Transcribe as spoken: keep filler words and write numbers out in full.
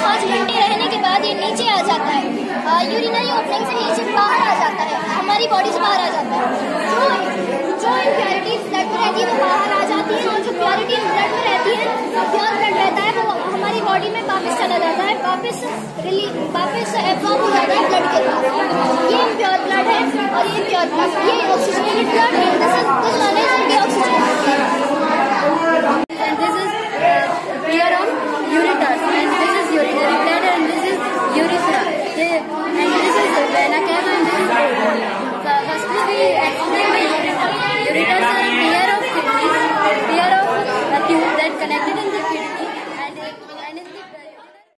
पाँच घंटे रहने के बाद ये नीचे आ जाता है, यूरिनरी ओपनिंग से नीचे बाहर आ जाता है, हमारी बॉडी से बाहर आ जाता है। जो जो इम्प्योरिटीज ब्लड में रहती है वो बाहर आ जाती है, और जो प्योरिटीज ब्लड में रहती है, प्योर ब्लड रहता है, वो हमारी बॉडी में वापस चला जाता है, वापस रिलीज वापस एब्जॉर्ब हो जाता है ब्लड के साथ। ये प्योर ब्लड है और ये प्योर ब्लड, ये ऑक्सीजनेटेड ब्लड है, this is this one is deoxygenated. And this is uh, pair of ureters, and this is urinary bladder, and this is urethra. They, and this is vena cava.